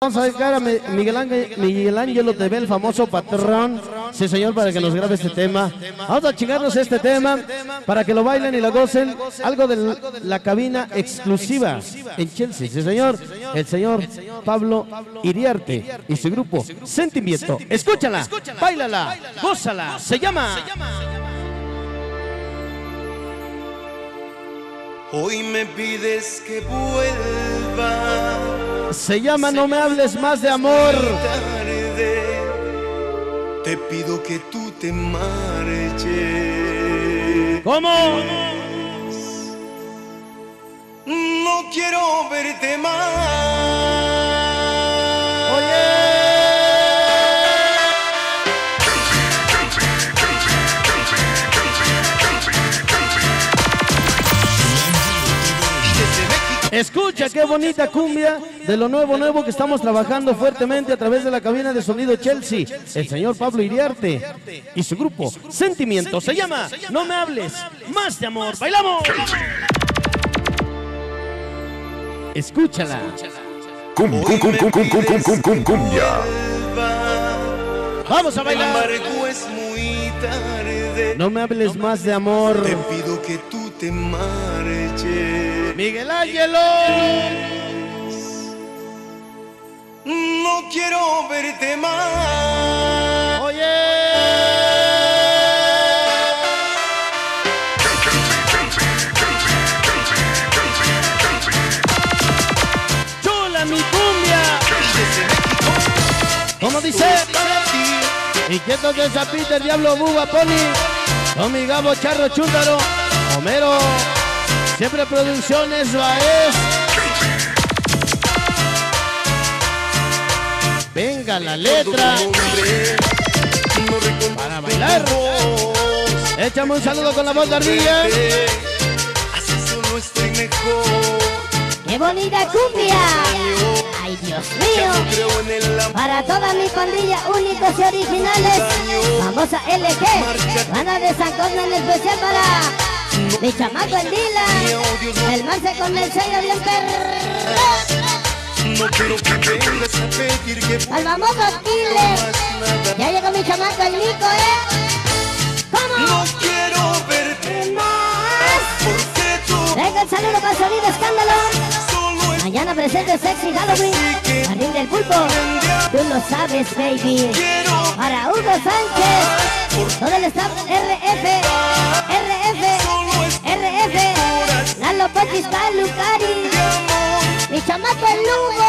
vamos a dedicar a Miguel Ángelo TV, el famoso patrón. Sí, señor, para que nos grabe este tema. Vamos a chingarnos este tema para que lo bailen y lo gocen. Algo de la cabina exclusiva en Chelsea. Sí, señor. El señor Pablo Iriarte y su grupo Sentimiento. Escúchala, báilala, gózala. Se llama... Hoy me pides que vuelva. Se llama No me hables más de amor. Te pido que tú te marches. ¿Cómo? No quiero verte más. Oye. Escucha qué bonita cumbia de lo nuevo que estamos trabajando fuertemente a través de la cabina de sonido Chelsea. El señor Pablo Iriarte y su grupo Sentimiento. Se llama No me hables más de amor. ¡Bailamos! Escúchala. Cumbia. Vamos a bailar. No me hables más de amor. Te pido que tú te marches. Miguel Ángelo. No quiero verte más. Oye. Chula mi cumbia. ¿Cómo dice? Inquietos de Zapita, Diablo, Buba, Pony, Tommy, Gabo, Charro, Chúndaro, Homero, siempre Producciones, Baez. Venga la letra para bailar. Échame un saludo con la voz de Ardilla. Así solo estoy mejor. ¡Qué bonita cumbia! ¡Ay, Dios mío! Para toda mi pandilla, únicos y originales, famosa LG, banda de San Cosme, en especial para mi chamaco el Dylan, el Marce con el sello bien perro. No quiero que vengas a pedir que al famoso Killer. Ya llegó mi chamaco el Nico, ¿Cómo? No quiero verte más. Porque tú Venga el saludo para Sonido Escándalo. solo es Mañana presente Sexy Halloween, Jardín del Pulpo. Tú lo sabes, baby. Para Hugo Sánchez, todo el staff RF, Lalo Pachis, Lucari, mi chamaco el Lugo.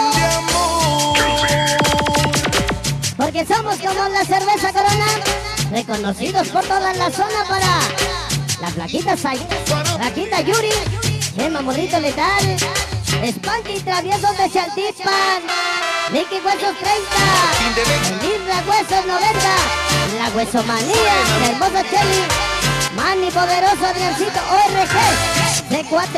Porque somos como la cerveza Corona, reconocidos por toda la zona para la flaquita Flaquita Yuri, Chema Morrito Letal, Spanky Traviesos de Chaltipan, Nicky Huesos 30, Lirra Huesos 90, La Huesomanía, la hermosa Chelly, Manny Poderoso, Adriancito ORG, C4,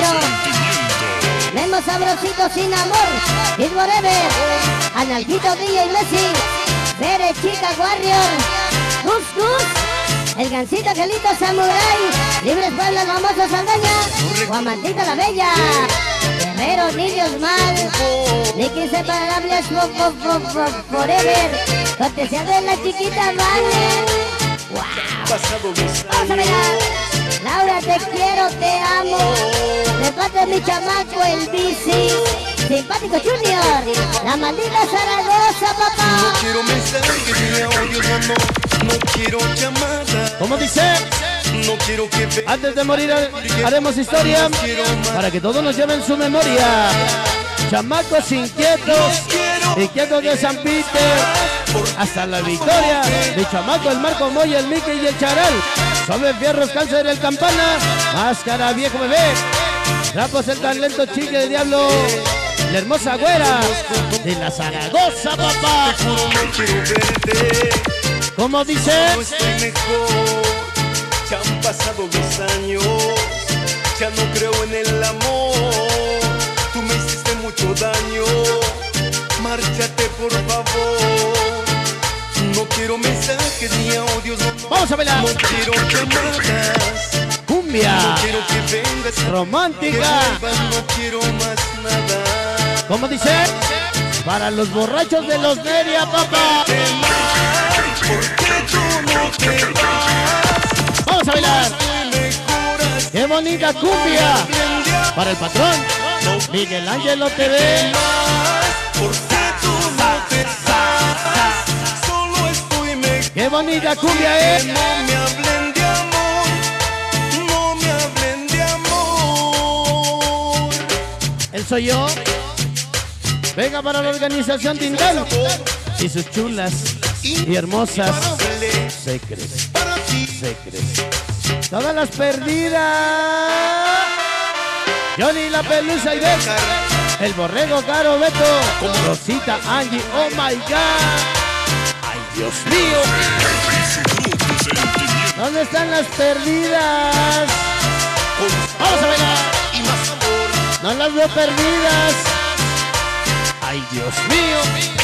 Memo Sabrosito Sin Amor, Kid Forever, Analquito DJ Messi, Pere Chica Warrior, Gus, el Gancito Angelito Samurai, Libres Puebla, el famoso Saldaña, Guamantita la Bella, Guerrero Niños Mal, Nicky Inseparables Forever, cortesía de la chiquita Vale. ¡Wow! Vamos a bailar. Laura, te quiero, te amo. De parte de mi chamaco el bici, Simpático Junior, la maldita Zaragoza, papá. No quiero mensajes ni audios, no quiero llamadas. ¿Cómo dice? No quiero que vengas. Antes de morir haremos historia para que todos nos lleven su memoria. Chamacos inquietos de San Peter, hasta la victoria. Mi chamaco, el Marco Moya, el Mickey y el Charal. Sobre Fierros, Cáncer, el Campana. Máscara, viejo bebé. Trapos, el talento, chique de Diablo. La hermosa güera de la Zaragoza, papá. No quiero verte. ¿Cómo dice? No estoy mejor. Ya han pasado los años. Ya no creo en el amor. Tú me hiciste mucho daño. Márchate, por favor. No quiero mensajes ni audios. Vamos a bailar. No quiero llamadas. Cumbia. No quiero que vengas. Romántica. Que vuelvas, no quiero más nada. ¿Cómo dice? Para los borrachos de los Neria, papá. Vamos a bailar. ¡Qué bonita cumbia! Para el patrón, Miguel Ángelo TV. ¡Qué bonita cumbia es! No me hablen de amor, no me hablen de amor. Él soy yo. Venga para la organización Tindal y sus chulas y hermosas secres. Todas las perdidas. Johnny la Pelusa y Beca. El Borrego Caro Beto. Rosita Angie, oh my god. Ay Dios mío. ¿Dónde están las perdidas? Vamos a bailar. No las veo perdidas. Ay Dios mío.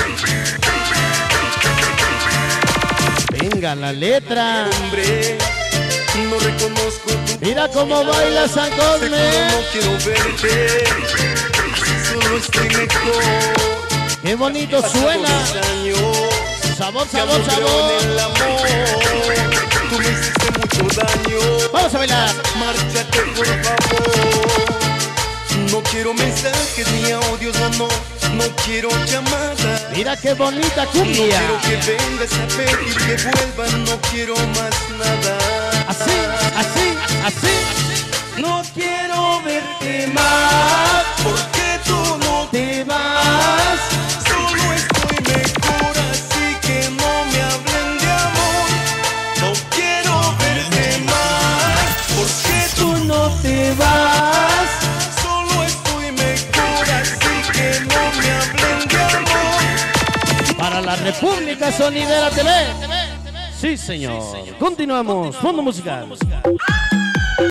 Venga la letra. Hombre, no reconozco tu Mira cómo baila San Cosme. no quiero verte, solo estoy mejor. Qué bonito suena. Sabor, sabor, sabor. En el amor, tú me hiciste mucho daño. Vamos a bailar. Márchate por favor. No quiero mensajes ni audios, no quiero llamadas. Mira qué bonita No cumbia. quiero que vengas a pedir que vuelvan, no quiero más nada. Así, así, así. No quiero verte más. Porque tú no Te vas. solo estoy mejor, así que no me hablen de amor. No quiero verte más. Porque tú Tú no te vas. solo estoy mejor, así que no me hablen de amor. Para la República Sonidera TV. Sí, señor. Continuamos. Fondo musical.